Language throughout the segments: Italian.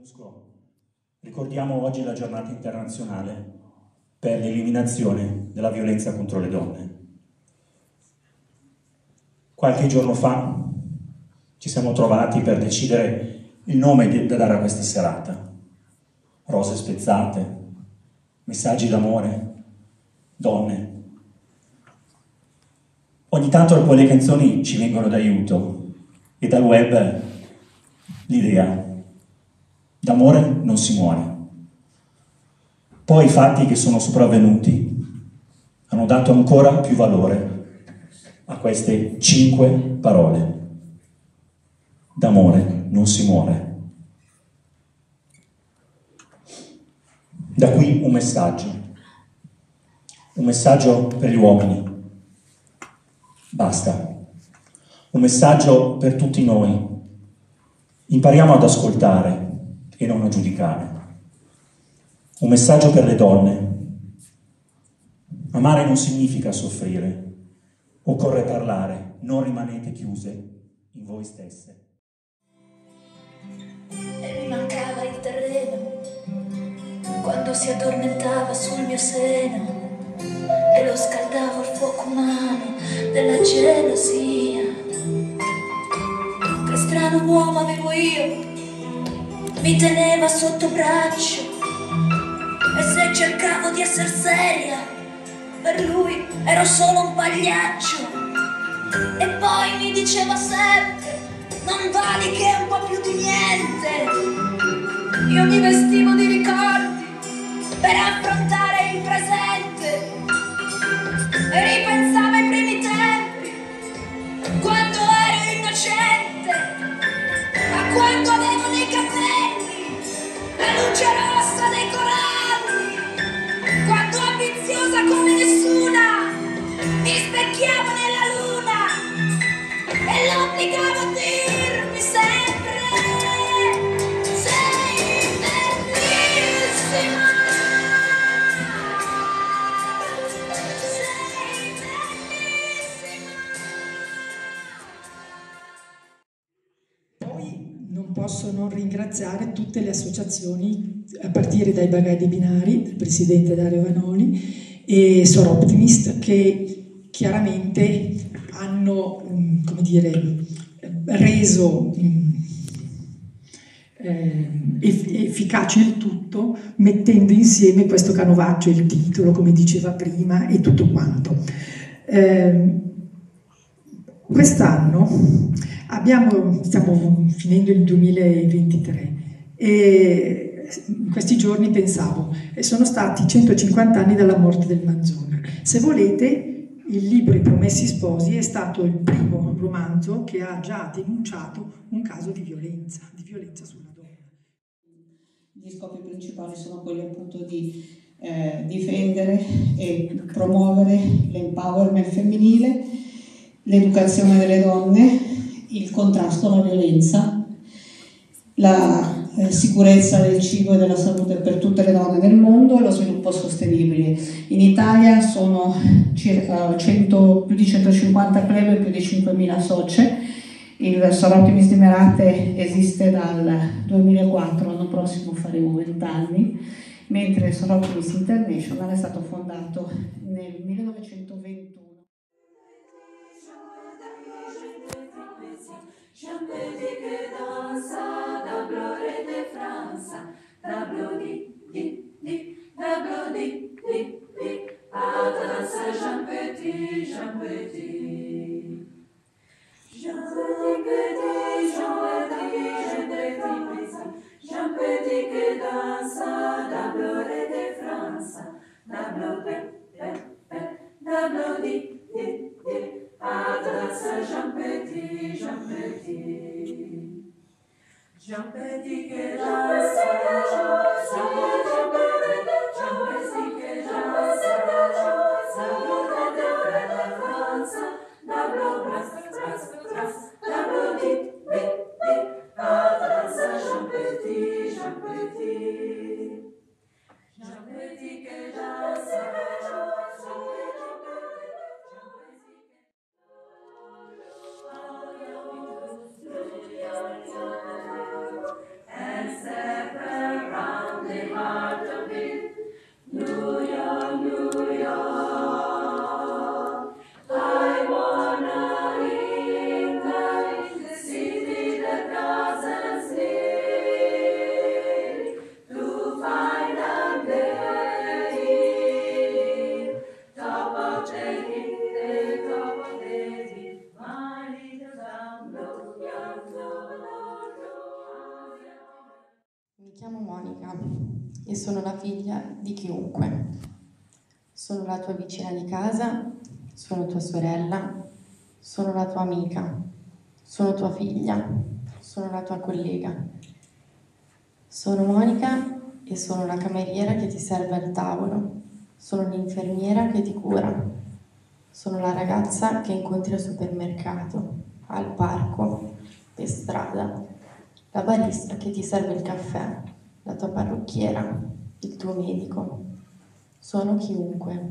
MUSCO ricordiamo oggi la giornata internazionale per l'eliminazione della violenza contro le donne. Qualche giorno fa ci siamo trovati per decidere il nome da dare a questa serata. Rose spezzate, messaggi d'amore, donne. Ogni tanto poi le canzoni ci vengono d'aiuto e dal web l'idea: d'amore non si muore. Poi i fatti che sono sopravvenuti hanno dato ancora più valore a queste 5 parole. D'amore non si muore. Da qui un messaggio per gli uomini. Basta. Un messaggio per tutti noi. Impariamo ad ascoltare e non a giudicare. Un messaggio per le donne. Amare non significa soffrire. Occorre parlare, non rimanete chiuse in voi stesse. E mi mancava il terreno quando si addormentava sul mio seno e lo scaldavo al fuoco umano della gelosia. Che strano uomo avevo io, mi teneva sotto braccio e se cercavo di essere seria, per lui ero solo un pagliaccio. E poi mi diceva sempre: non vali che un po' più di niente. Io mi vestivo di ricordi per affrontare il presente e ripensavo ai primi tempi, quando ero innocente, a quando avevo dei capelli, la luce rossa dei coralli, quando ambiziosa come nessuna mi specchiavo nella luna e l'obbligavo a dirmi sempre: sei bellissima, sei bellissima. Poi non posso non ringraziare tutte le associazioni, a partire dai Bagai dei Binari, il presidente Dario Vanoni e Sor Optimist, che chiaramente hanno, come dire, reso efficace il tutto, mettendo insieme questo canovaccio, il titolo, come diceva prima, e tutto quanto. Quest'anno stiamo finendo il 2023 e in questi giorni pensavo, sono stati 150 anni dalla morte del Manzoni. Se volete, il libro I Promessi Sposi è stato il primo romanzo che ha già denunciato un caso di violenza sulla donna. Gli scopi principali sono quelli appunto di difendere e promuovere l'empowerment femminile, l'educazione delle donne, il contrasto alla violenza, la sicurezza del cibo e della salute per tutte le donne del mondo e lo sviluppo sostenibile. In Italia sono circa più di 150 club e più di 5.000 socie. Il Sor Optimist di Merate esiste dal 2004, l'anno prossimo faremo 20 anni, mentre il Sor Optimist International è stato fondato nel 1921. Jean Petit que danse, and Monica e sono la figlia di chiunque. Sono la tua vicina di casa, sono tua sorella, sono la tua amica, sono tua figlia, sono la tua collega. Sono Monica e sono la cameriera che ti serve al tavolo, sono l'infermiera che ti cura, sono la ragazza che incontri al supermercato, al parco, per strada, la barista che ti serve il caffè, la tua parrucchiera, il tuo medico. Sono chiunque.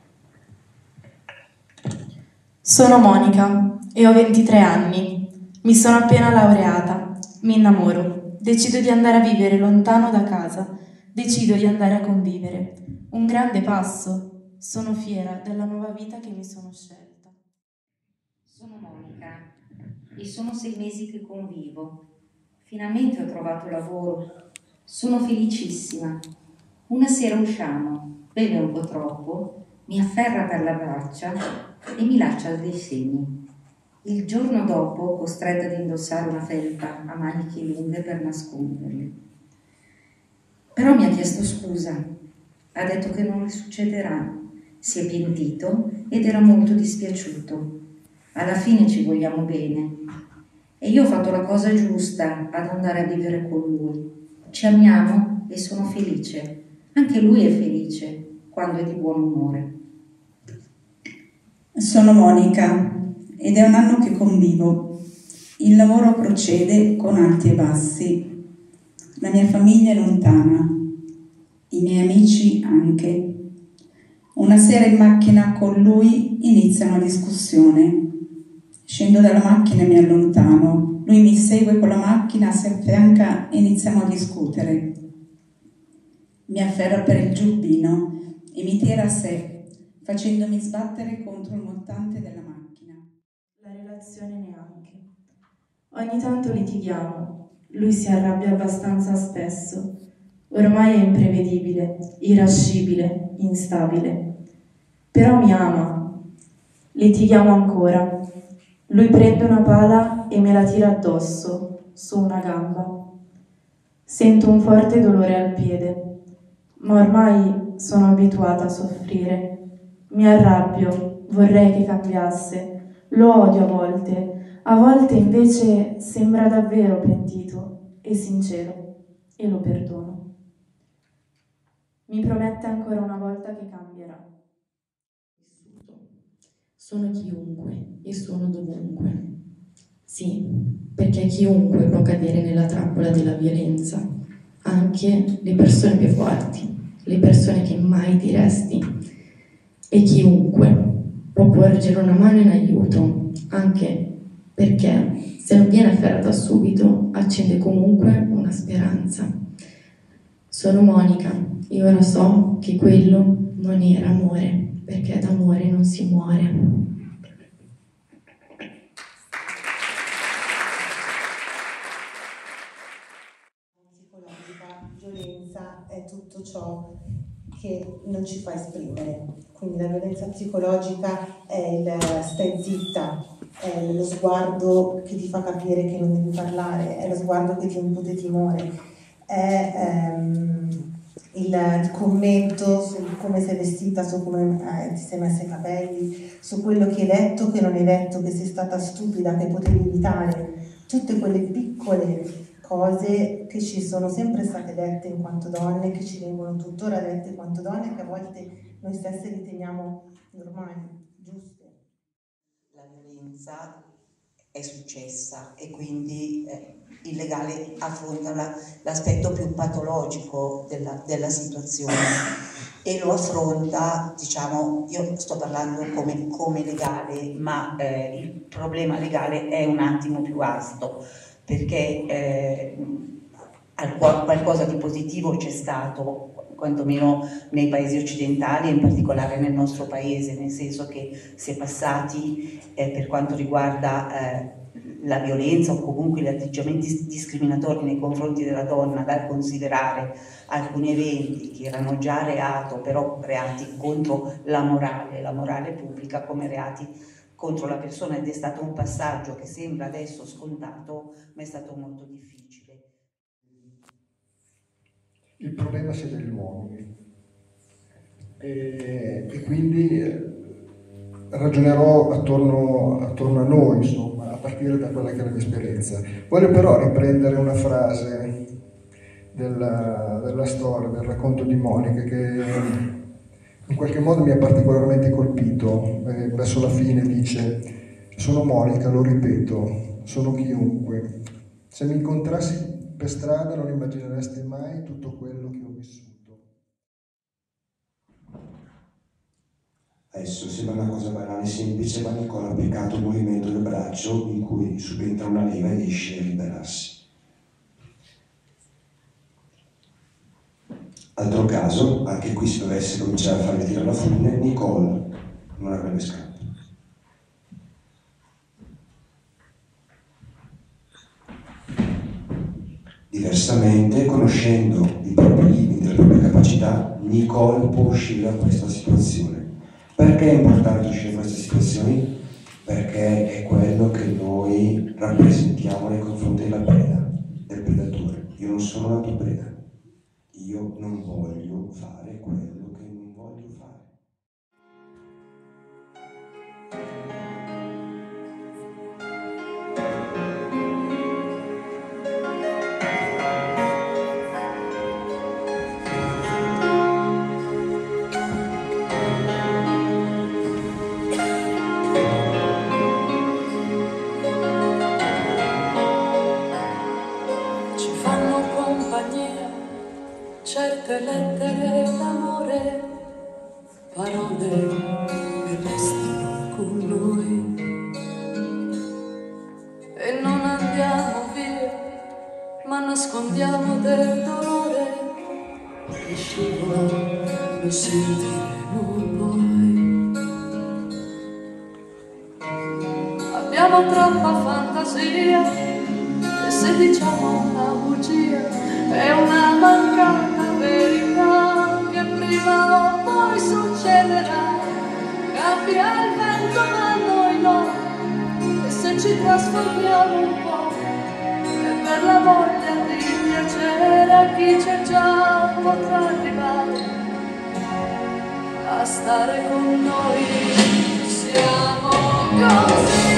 Sono Monica e ho 23 anni. Mi sono appena laureata. Mi innamoro. Decido di andare a vivere lontano da casa. Decido di andare a convivere. Un grande passo. Sono fiera della nuova vita che mi sono scelta. Sono Monica e sono 6 mesi che convivo. Finalmente ho trovato lavoro. Sono felicissima. Una sera usciamo, beve un po' troppo, mi afferra per la braccia e mi lascia dei segni. Il giorno dopo, costretta ad indossare una felpa a maniche lunghe per nasconderli. Però mi ha chiesto scusa, ha detto che non le succederà, si è pentito ed era molto dispiaciuto. Alla fine ci vogliamo bene e io ho fatto la cosa giusta ad andare a vivere con lui. Ci amiamo e sono felice. Anche lui è felice quando è di buon umore. Sono Monica ed è un anno che convivo. Il lavoro procede con alti e bassi. La mia famiglia è lontana, i miei amici anche. Una sera in macchina con lui inizia una discussione. Scendo dalla macchina e mi allontano. Lui mi segue con la macchina, si affianca e iniziamo a discutere. Mi afferra per il giubbino e mi tira a sé, facendomi sbattere contro il montante della macchina. La relazione neanche. Ogni tanto litighiamo. Lui si arrabbia abbastanza spesso. Ormai è imprevedibile, irascibile, instabile. Però mi ama. Litighiamo ancora. Lui prende una pala e me la tira addosso, su una gamba. Sento un forte dolore al piede, ma ormai sono abituata a soffrire. Mi arrabbio, vorrei che cambiasse, lo odio a volte invece sembra davvero pentito e sincero, e lo perdono. Mi promette ancora una volta che cambierà. Sono chiunque e sono dovunque. Sì, perché chiunque può cadere nella trappola della violenza, anche le persone più forti, le persone che mai diresti. E chiunque può porgere una mano in aiuto, anche perché se non viene afferrata subito, accende comunque una speranza. Sono Monica e ora so che quello non era amore, perché d'amore non si muore. Psicologica, violenza è tutto ciò che non ci fa esprimere. Quindi la violenza psicologica è il stai zitta, è lo sguardo che ti fa capire che non devi parlare, è lo sguardo che ti impute timore, è il commento su come sei vestita, su come ti sei messa i capelli, su quello che hai detto, che non hai detto, che sei stata stupida, che potevi evitare, tutte quelle piccole cose che ci sono sempre state dette in quanto donne, che ci vengono tuttora dette in quanto donne, che a volte noi stesse riteniamo normali, giuste. La violenza è successa e quindi il legale affronta l'aspetto più patologico della situazione e lo affronta, diciamo, io sto parlando come legale, ma il problema legale è un attimo più vasto, perché qualcosa di positivo c'è stato, quantomeno nei paesi occidentali e in particolare nel nostro paese, nel senso che si è passati per quanto riguarda la violenza o comunque gli atteggiamenti discriminatori nei confronti della donna, dal considerare alcuni eventi che erano già reato, però reati contro la morale pubblica, come reati contro la persona, ed è stato un passaggio che sembra adesso scontato, ma è stato molto difficile. il problema sia degli uomini. E quindi ragionerò attorno a noi, insomma, a partire da quella che è la mia esperienza. Voglio però riprendere una frase della storia, del racconto di Monica, che in qualche modo mi ha particolarmente colpito. Verso la fine dice: sono Monica, lo ripeto, sono chiunque. Se mi incontrassi per strada non immagineresti mai tutto quello che ho vissuto. Adesso sembra una cosa banale e semplice, ma Nicola ha applicato il movimento del braccio in cui subentra una leva e riesce a liberarsi. Altro caso, anche qui se dovesse cominciare a farle tirare la fune, Nicole non avrebbe scampo. Diversamente, conoscendo i propri limiti e le proprie capacità, Nicole può uscire da questa situazione. Perché è importante uscire da queste situazioni? Perché è quello che noi rappresentiamo nei confronti della preda, del predatore. Io non sono la tua preda. Io non voglio fare quello che non voglio fare. Certe lettere d'amore, parole che restano con noi e non andiamo via, ma nascondiamo del dolore che scivola, lo sentiremo poi. Abbiamo troppa fantasia e se diciamo una bugia è una mancata verità che prima o poi succederà. Cambia il vento ma noi no, e se ci trasformiamo un po' è per la voglia di piacere a chi c'è già potrà arrivare a stare con noi. Siamo così,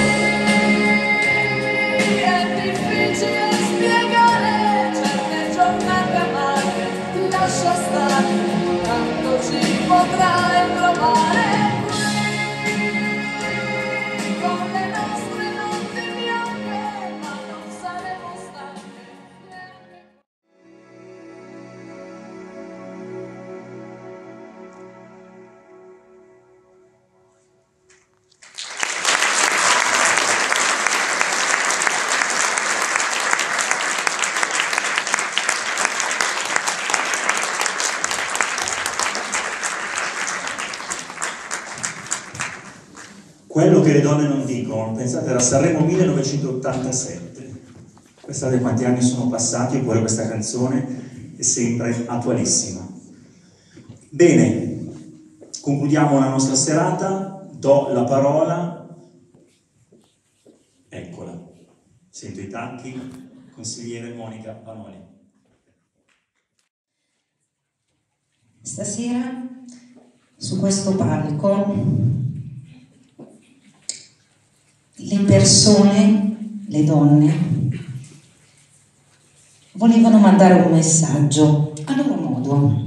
è difficile spiegare certe giornate amare, lascia stare, tanto ci potrai trovare qui, con le nostre notti bianche, ma non saremo stanche neanche. Quello che le donne non dicono, pensate, era Sanremo 1987, pensate quanti anni sono passati, eppure questa canzone è sempre attualissima. Bene, concludiamo la nostra serata, do la parola, eccola, sento i tacchi, consigliere Monica Panoli. Stasera su questo palco le persone, le donne, volevano mandare un messaggio a loro modo,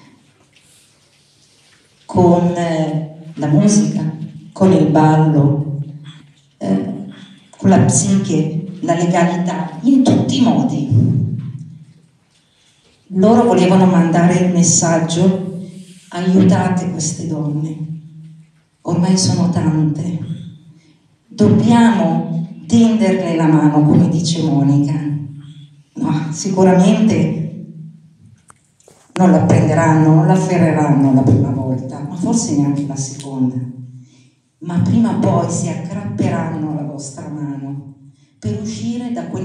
con la musica, con il ballo, con la psiche, la legalità, in tutti i modi. Loro volevano mandare il messaggio: aiutate queste donne, ormai sono tante. Dobbiamo tenderle la mano, come dice Monica. No, sicuramente non la prenderanno, non la afferreranno la prima volta, ma forse neanche la seconda. Ma prima o poi si aggrapperanno alla vostra mano per uscire da quel